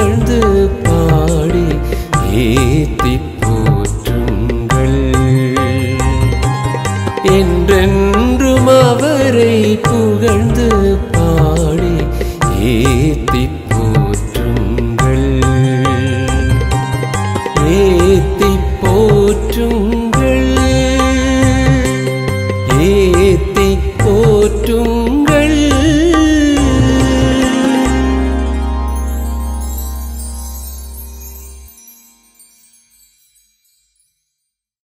புகழ்ந்து பாடி ஏத்தி போற்றுங்கள். என்றென்றும் அவரை புகழ்ந்து பாடி ஏத்தி போற்றுங்கள். ஏத்தி போற்றுங்கள். ஏத்தி போற்றுங்கள்.